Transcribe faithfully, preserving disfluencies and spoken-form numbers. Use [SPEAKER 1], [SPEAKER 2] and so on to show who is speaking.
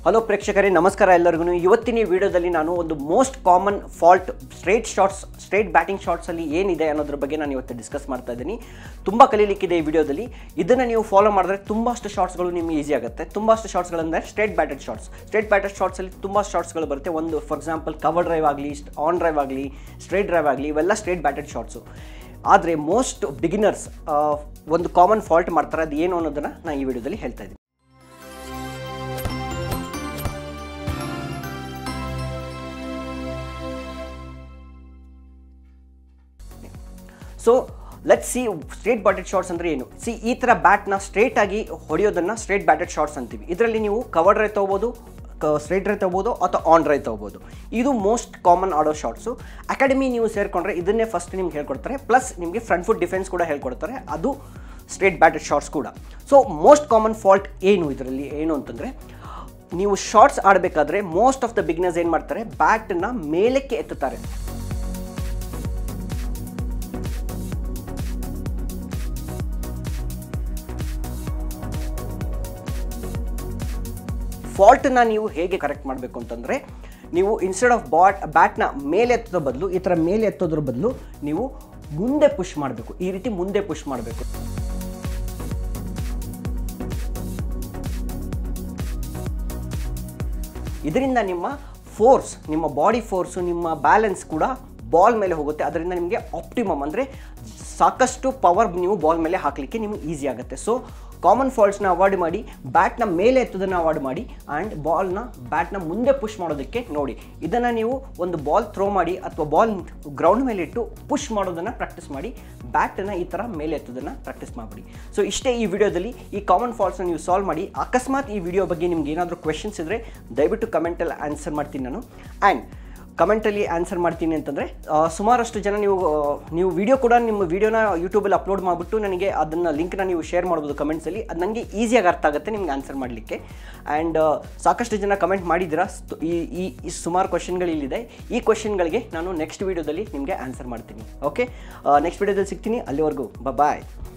[SPEAKER 1] Hello ಪ್ರೇಕ್ಷಕರೇ, ನಮಸ್ಕಾರ ಎಲ್ಲರಿಗೂ. ಇವತ್ತಿನ ವಿಡಿಯೋದಲ್ಲಿ ನಾನು ಒಂದು most common fault straight shots straight batting ಶಾಟ್ಸಲ್ಲಿ ಏನಿದೆ ಅನ್ನೋದ್ರ ಬಗ್ಗೆ ನಾನು ಇವತ್ತು ಡಿಸ್ಕಸ್ ಮಾಡ್ತಾ ಇದ್ದೀನಿ. ತುಂಬ ಕಲೀಲಿಕ್ಕಿದೆ ಈ ವಿಡಿಯೋದಲ್ಲಿ. ಇದನ್ನು ನೀವು ಫಾಲೋ ಮಾಡಿದ್ರೆ ತುಂಬಾಷ್ಟು ಶಾಟ್ಸ್ಗಳು ನಿಮಗೆ ಈಸಿ ಆಗುತ್ತೆ. ತುಂಬಾಷ್ಟು ಶಾಟ್ಸ್ಗಳಂದರೆ straight batted shots. Straight batted ಶಾಟ್ಸಲ್ಲಿ ತುಂಬ ಶಾಟ್ಸ್ಗಳು ಬರುತ್ತೆ. ಒಂದು ಫಾರ್ ಎಕ್ಸಾಂಪಲ್ ಕವರ್ ಡ್ರೈವ್ ಆಗಲಿ, ಆನ್ ಡ್ರೈವ್ ಆಗಲಿ, ಸ್ಟ್ರೇಟ್ ಡ್ರೈವ್ ಆಗಲಿ, ಇವೆಲ್ಲ ಸ್ಟ್ರೇಟ್ ಬ್ಯಾಟೆಡ್ ಶಾಟ್ಸು. ಆದರೆ ಮೋಸ್ಟ್ ಬಿಗಿನರ್ಸ್ ಒಂದು ಕಾಮನ್ ಫಾಲ್ಟ್ ಮಾಡ್ತಾರೆ. ಅದು ಏನು ಅನ್ನೋದನ್ನು ನಾನು ಈ ವಿಡಿಯೋದಲ್ಲಿ ಹೇಳ್ತಾ ಇದ್ದೀನಿ. So let's see straight batted shots ಅಂದರೆ ಏನು. ಸಿ ಈ ಥರ ಬ್ಯಾಟ್ನ ಸ್ಟ್ರೇಟ್ ಆಗಿ ಹೊಡೆಯೋದನ್ನು ಸ್ಟ್ರೇಟ್ ಬ್ಯಾಟೆಡ್ ಶಾಟ್ಸ್ ಅಂತೀವಿ. ಇದರಲ್ಲಿ ನೀವು ಕವರ್ ಡ್ರೈವ್ ತೊಗೋಬೋದು, ಸ್ಟ್ರೇಟ್ ಡ್ರೈವ್ ತೊಗೋಬೋದು ಅಥವಾ ಆನ್ ಡ್ರೈವ್ ತೊಗೋಬೋದು. ಇದು ಮೋಸ್ಟ್ ಕಾಮನ್ ಆಡೋ ಶಾಟ್ಸು. ಅಕಾಡೆಮಿ ನೀವು ಸೇರಿಕೊಂಡ್ರೆ ಇದನ್ನೇ ಫಸ್ಟ್ ನಿಮ್ಗೆ ಹೇಳ್ಕೊಡ್ತಾರೆ. ಪ್ಲಸ್ ನಿಮಗೆ ಫ್ರಂಟ್ ಫುಟ್ ಡಿಫೆನ್ಸ್ ಕೂಡ ಹೇಳ್ಕೊಡ್ತಾರೆ. ಅದು ಸ್ಟ್ರೇಟ್ ಬ್ಯಾಟೆಡ್ ಶಾಟ್ಸ್ ಕೂಡ. ಸೊ ಮೋಸ್ಟ್ ಕಾಮನ್ ಫಾಲ್ಟ್ ಏನು ಇದರಲ್ಲಿ ಏನು ಅಂತಂದರೆ, ನೀವು ಶಾಟ್ಸ್ ಆಡಬೇಕಾದ್ರೆ ಮೋಸ್ಟ್ ಆಫ್ ದ ಬಿಗ್ನರ್ಸ್ ಏನು ಮಾಡ್ತಾರೆ, ಬ್ಯಾಟನ್ನು ಮೇಲಕ್ಕೆ ಎತ್ತುತ್ತಾರೆ. ಫಾಲ್ಟನ್ನು ನೀವು ಹೇಗೆ ಕರೆಕ್ಟ್ ಮಾಡಬೇಕು ಅಂತಂದರೆ, ನೀವು ಇನ್ಸ್ಟೆಡ್ ಆಫ್ ಬಾಟ್ ಬ್ಯಾಟ್ನ ಮೇಲೆ ಎತ್ತೋದ್ರ ಬದಲು ಈ ಥರ ಮೇಲೆ ಎತ್ತೋದ್ರ ಬದಲು ನೀವು ಮುಂದೆ ಪುಷ್ ಮಾಡಬೇಕು. ಈ ರೀತಿ ಮುಂದೆ ಪುಷ್ ಮಾಡಬೇಕು. ಇದರಿಂದ ನಿಮ್ಮ ಫೋರ್ಸ್, ನಿಮ್ಮ ಬಾಡಿ ಫೋರ್ಸು, ನಿಮ್ಮ ಬ್ಯಾಲೆನ್ಸ್ ಕೂಡ ಬಾಲ್ ಮೇಲೆ ಹೋಗುತ್ತೆ. ಅದರಿಂದ ನಿಮಗೆ ಆಪ್ಟಿಮಮ್ ಅಂದರೆ ಸಾಕಷ್ಟು ಪವರ್ ನೀವು ಬಾಲ್ ಮೇಲೆ ಹಾಕಲಿಕ್ಕೆ ನಿಮಗೆ ಈಸಿ ಆಗುತ್ತೆ. ಸೊ ಕಾಮನ್ ಫಾಲ್ಟ್ಸ್ನ ಅವಾಯ್ಡ್ ಮಾಡಿ, ಬ್ಯಾಟ್ನ ಮೇಲೆ ಎತ್ತೋದನ್ನು ಅವಾಯ್ಡ್ ಮಾಡಿ ಆ್ಯಂಡ್ ಬಾಲ್ನ ಬ್ಯಾಟ್ನ ಮುಂದೆ ಪುಷ್ ಮಾಡೋದಕ್ಕೆ ನೋಡಿ. ಇದನ್ನು ನೀವು ಒಂದು ಬಾಲ್ ಥ್ರೋ ಮಾಡಿ ಅಥವಾ ಬಾಲ್ ಗ್ರೌಂಡ್ ಮೇಲೆ ಇಟ್ಟು ಪುಷ್ ಮಾಡೋದನ್ನು ಪ್ರಾಕ್ಟೀಸ್ ಮಾಡಿ. ಬ್ಯಾಟನ್ನು ಈ ಥರ ಮೇಲೆ ಎತ್ತೋದನ್ನು ಪ್ರಾಕ್ಟೀಸ್ ಮಾಡಿಬಿಡಿ. ಸೊ ಇಷ್ಟೇ ಈ ವಿಡಿಯೋದಲ್ಲಿ. ಈ ಕಾಮನ್ ಫಾಲ್ಟ್ಸ್ನ ನೀವು ಸಾಲ್ವ್ ಮಾಡಿ. ಅಕಸ್ಮಾತ್ ಈ ವಿಡಿಯೋ ಬಗ್ಗೆ ನಿಮ್ಗೆ ಏನಾದರೂ ಕ್ವೆಶನ್ಸ್ ಇದ್ದರೆ ದಯವಿಟ್ಟು ಕಮೆಂಟಲ್ಲಿ ಆನ್ಸರ್ ಮಾಡ್ತೀನಿ ನಾನು. ಆ್ಯಂಡ್ ಕಮೆಂಟಲ್ಲಿ ಆನ್ಸರ್ ಮಾಡ್ತೀನಿ ಅಂತಂದರೆ ಸುಮಾರಷ್ಟು ಜನ ನೀವು ನೀವು ವಿಡಿಯೋ ಕೂಡ ನಿಮ್ಮ ವಿಡಿಯೋನ ಯೂಟ್ಯೂಬಲ್ಲಿ ಅಪ್ಲೋಡ್ ಮಾಡಿಬಿಟ್ಟು ನನಗೆ ಅದನ್ನು ಲಿಂಕ್ನ ನೀವು ಶೇರ್ ಮಾಡ್ಬೋದು ಕಮೆಂಟ್ಸಲ್ಲಿ. ಅದು ನನಗೆ ಈಸಿಯಾಗಿ ಅರ್ಥ ಆಗುತ್ತೆ ನಿಮ್ಗೆ ಆನ್ಸರ್ ಮಾಡಲಿಕ್ಕೆ. ಆ್ಯಂಡ್ ಸಾಕಷ್ಟು ಜನ ಕಮೆಂಟ್ ಮಾಡಿದ್ದೀರಾ. ಈ ಈ ಸುಮಾರು ಕ್ವಶನ್ಗಳಿಲ್ಲಿದೆ. ಈ ಕ್ವಶನ್ಗಳಿಗೆ ನಾನು ನೆಕ್ಸ್ಟ್ ವೀಡಿಯೋದಲ್ಲಿ ನಿಮಗೆ ಆನ್ಸರ್ ಮಾಡ್ತೀನಿ. ಓಕೆ, ನೆಕ್ಸ್ಟ್ ವೀಡಿಯೋದಲ್ಲಿ ಸಿಗ್ತೀನಿ. ಅಲ್ಲಿವರೆಗೂ ಬಾಯ್.